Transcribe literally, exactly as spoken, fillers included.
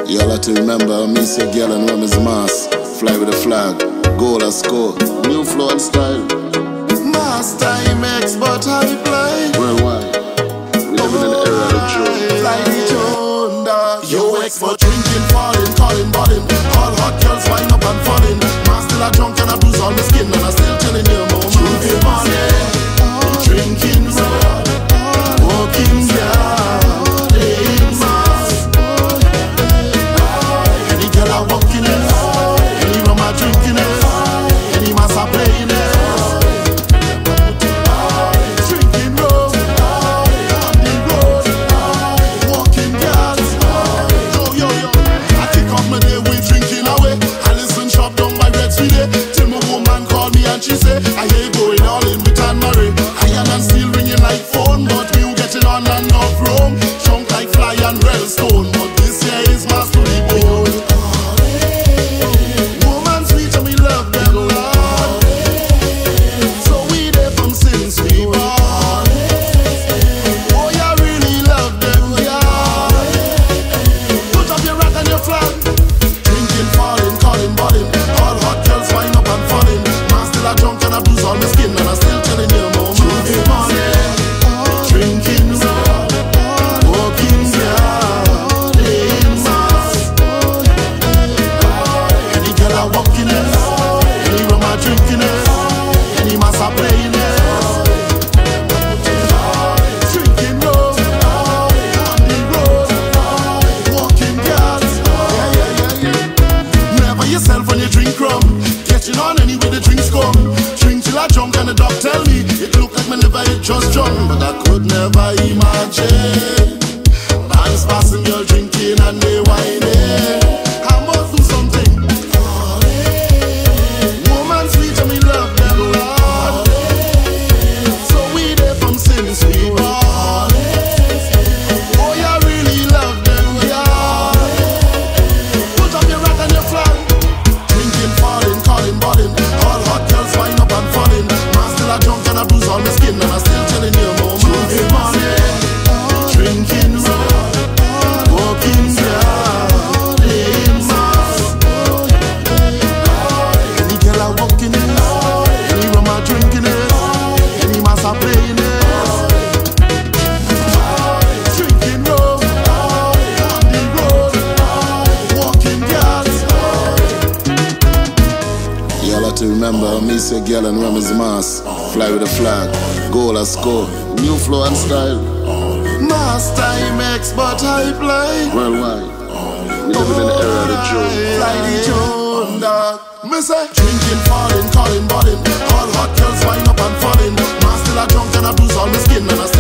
Y'all have to remember, me say girl and rum is mass. Fly with the flag, goal or score. New flow and style. Mass time expert high play. Worldwide, we living in the era of the Joe. Fly the Joe, dog. Yo, expert drinking, falling, calling, balling. All hot girls wind up and falling. Mass still a drunk and I bruise on the skin, and I still telling you more. Drinking money, drinking red, walking down, playing mass. Any girl I walking in, any rum I drinking it, any mass I playing it. Drinking rum, on the road, walking girls. Yo, yo, yo. I kick off my day with drinking away. I listen shop down by Red Sweet Day. Till my woman call me and she say, I hear you going all in with Anne Marie. Iron and steel ringing like phone, but we will getting on and off Rome. Chunk like fly and Redstone, but this year is mass to the bone. Woman sweet and we love them, Lord. So we there from since we born. Oh, you really love them, yeah. Put up your rock and your flag. Drinking, falling, calling, balling. All hot girls wind up and falling. Man still a drunk and I bruise on the skin, and I still telling you more. Drinking money, drinking red, walking down, playing mass. Any girl I walking it, any rum I drinking it, any mass I playing it. Drinking rum, on the road, walking girls. Yeah, yeah, yeah, yeah. Never yourself when you drink rum. Getting on anyway the drinks come. Drink till I drunk and the doc tell me it look like my liver it just drunk, but I could never imagine man's passing girl drinking and they whining. I must do something. Woman sweet and we love them, Lord. So we there from since we born. Oh, you really love them, yeah. Put up your rock and your flag. Drinking, falling, calling, balling. All hot girls wind up and falling. Man still a drunk and I bruise on the skin, and I still telling you more. Drinking money, drinking red, walking down, playing mass. Any girl I walking in, any rum I drinking it, any mass I playing it. Drinking rum, on the road, walking girls. Y'all have to remember, me say girl and rum is mass. Fly with the flag, goal or score. New flow and style. Mass time expert high play. Worldwide, we living in the era of the Joe. Fly the Joe, dog. Me say drinking, falling, calling, balling. All hot girls wind up and falling. Man still a drunk and I bruise on the skin, and I